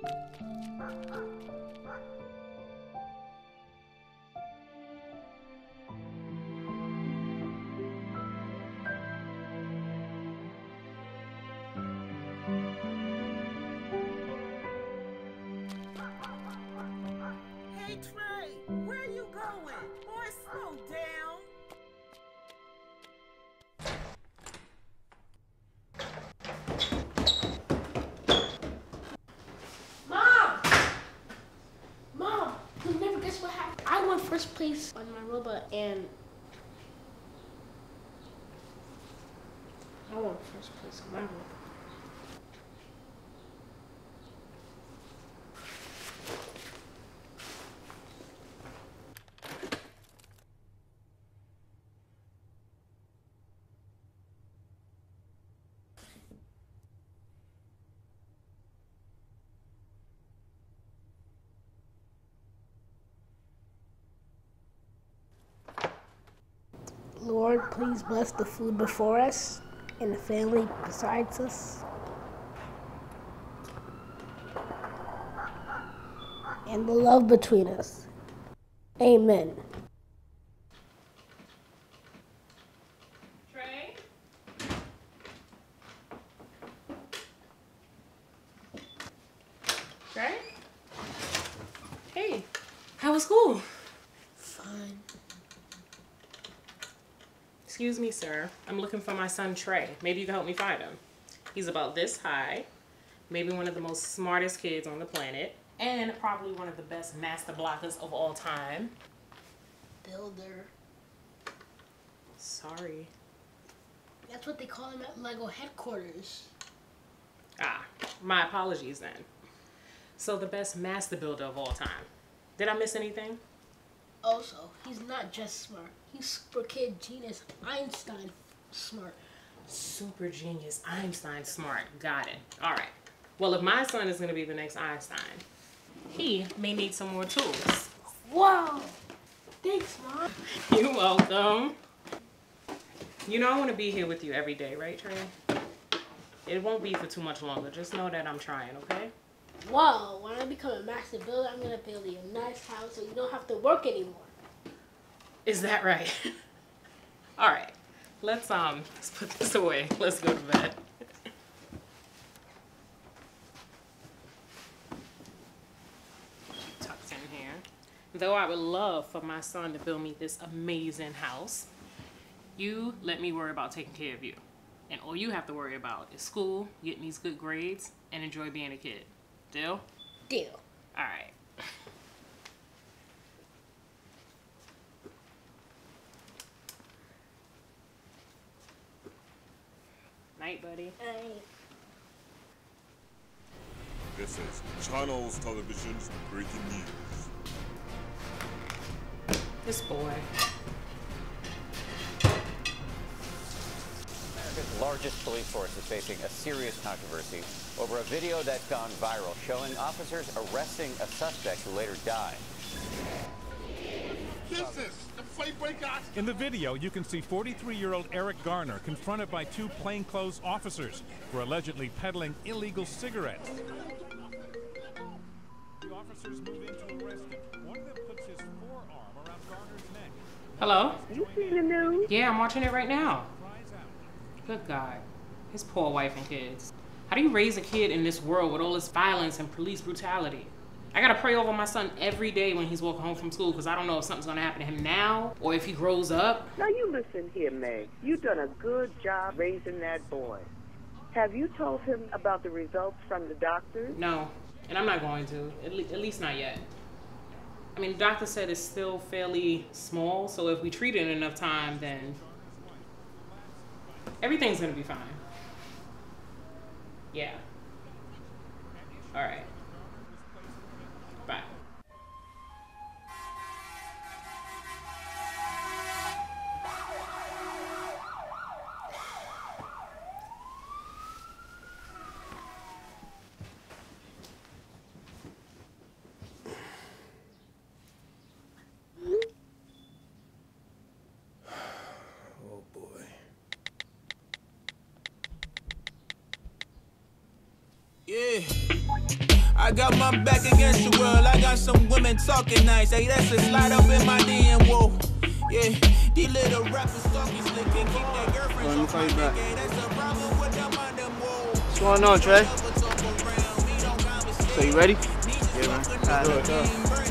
Hey Trey, where you going? Boy, slow down. Mom, you'll never guess what happened. I won first place on my robot and I won first place on my robot. Lord, please bless the food before us and the family besides us. And the love between us. Amen. Trey? Trey? Hey, how was school? Fine. Excuse me, sir. I'm looking for my son, Trey. Maybe you can help me find him. He's about this high, maybe one of the most smartest kids on the planet, and probably one of the best master blockers of all time. Builder. Sorry. That's what they call him at Lego headquarters. Ah, my apologies then. So the best master builder of all time. Did I miss anything? Also, he's not just smart. He's super kid genius Einstein smart. Super genius Einstein smart. Got it. All right. Well, if my son is going to be the next Einstein, he may need some more tools. Whoa! Thanks, Mom. You're welcome. You know I want to be here with you every day, right, Trey? It won't be for too much longer. Just know that I'm trying, okay? Whoa, when I become a master builder, I'm going to build you a nice house so you don't have to work anymore. Is that right? All right. Let's put this away. Let's go to bed. Tucked in here. Though I would love for my son to build me this amazing house, you let me worry about taking care of you. And all you have to worry about is school, getting these good grades, and enjoy being a kid. Deal? Deal. All right. Night, buddy. Night. This is Channels Television's breaking news. This boy. America's largest police force is facing a serious controversy over a video that's gone viral showing officers arresting a suspect who later died. In the video, you can see 43-year-old Eric Garner confronted by two plainclothes officers for allegedly peddling illegal cigarettes. The officers move in to arrest him. One of them puts his forearm around Garner's neck. Hello? You see the news? Yeah, I'm watching it right now. Good God. His poor wife and kids. How do you raise a kid in this world with all this violence and police brutality? I gotta pray over my son every day when he's walking home from school because I don't know if something's gonna happen to him now or if he grows up. Now you listen here, Meg. You've done a good job raising that boy. Have you told him about the results from the doctors? No, and I'm not going to, at least not yet. I mean, the doctor said it's still fairly small, so if we treat it in enough time, then everything's gonna be fine. Yeah. All right. Bye. Oh boy. Yeah, I I got my back against the world. I got some women talking nice. Hey, that's a slide up in my DM. Whoa. Yeah, these little rappers talking slick and keep their girlfriends off my neck. Hey, that's a problem with them on them. Whoa. What's going on, Trey? So you ready? Yeah, man. Alright, go.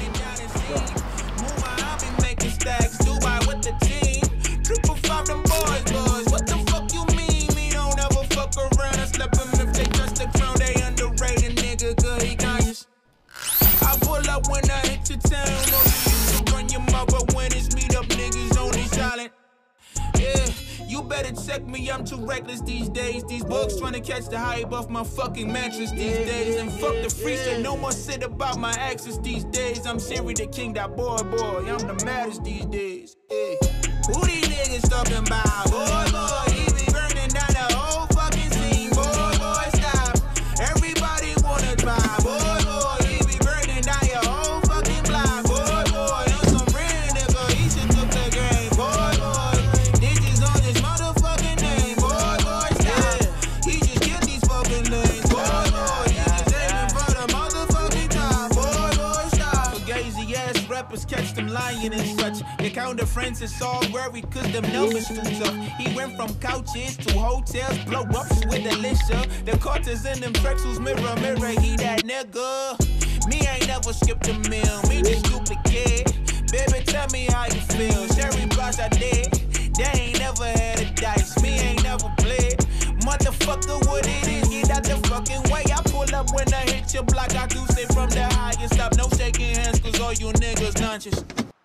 Stacks, Dubai with the team. 555 them boys. What the fuck you mean? Me don't ever fuck around. I slap them if they touch the ground. They underrated nigga, good, he conscious. I pull up when I hit your town. No, you used to run your mouth, but when it's meet up, niggas only silent. Yeah, you better check me, I'm too reckless these days. These books trying to catch the hype off my fucking mattress these days. And fuck the free shit, no more shit about my exes these days. I'm Siri the king, that boy, I'm the maddest these days. Yeah. Who these niggas talking about? Boy, he be burning down the whole fucking scene. Boy, stop. Everybody wanna try. Boy, he be burning down your whole fucking block. Boy, on some real nigga, he should took the game. Boy, digits on his motherfucking name. Boy, stop. He just get these fucking lanes. Boy, he just aiming for the motherfucking top. Boy, stop. So gazy ass rappers catch them lying and such. They count their friends, it's all worried cause them numbers too tough. He went from couches to hotels, blow ups with Alicia. The Carters in them Trexels, mirror, he that nigga. Me ain't never skipped a meal, me just stupid kid. Baby, tell me how you feel. Sherry Boss, I did. They ain't never had a dice, me ain't never played. Motherfucker, what it is, get out the fucking way. I pull up when I hit your block, I do say from the highest up. No shaking hands cause all you niggas nonchalant.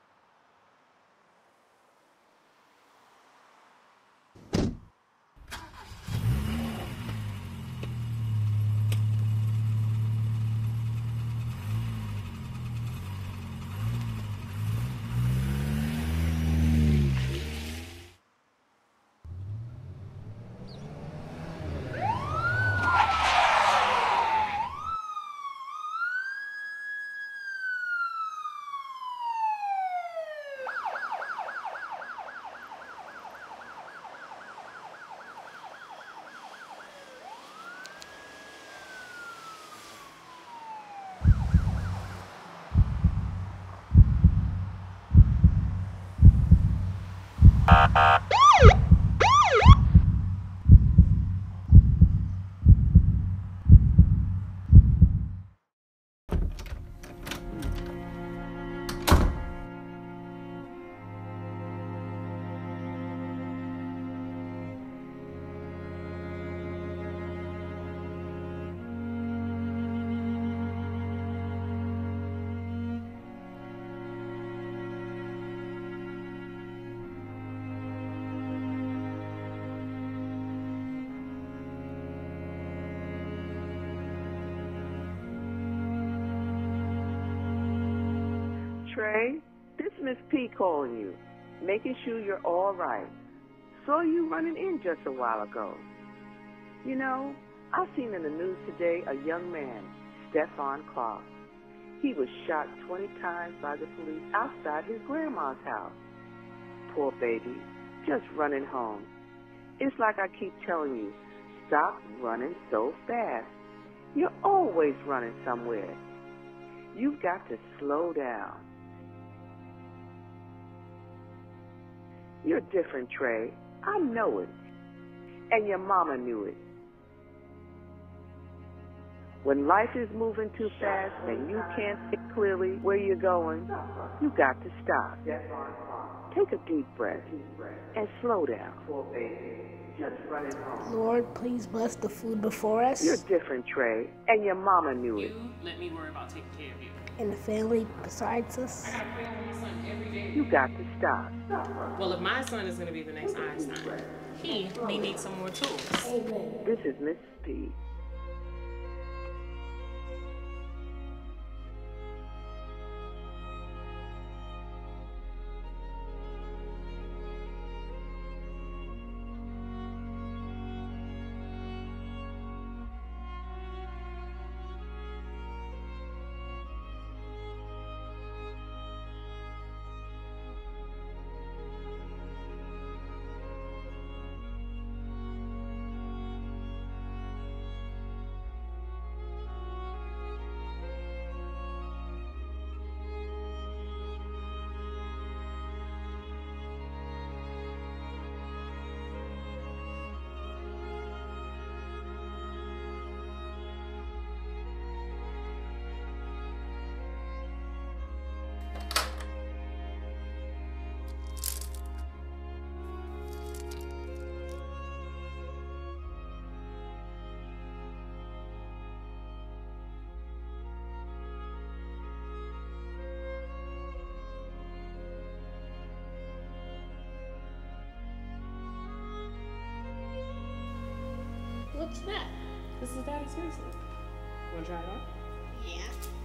Trey, this Miss P calling you, making sure you're all right. Saw you running in just a while ago. You know, I seen in the news today a young man, Stephon Clark. He was shot 20 times by the police outside his grandma's house. Poor baby, just running home. It's like I keep telling you, stop running so fast. You're always running somewhere. You've got to slow down. You're different, Trey. I know it. And your mama knew it. When life is moving too fast and you can't see clearly where you're going, you got to stop. Take a deep breath and slow down. Lord, please bless the food before us. You're different, Trey. And your mama knew it. You let me worry about taking care of you. And the family besides us. I gotta pray over my son every day. You got to stop. Well, if my son is gonna be the next Einstein, he may need some more tools. Amen. This is Miss P. What's that? This is Daddy's face. Wanna try it on? Yeah.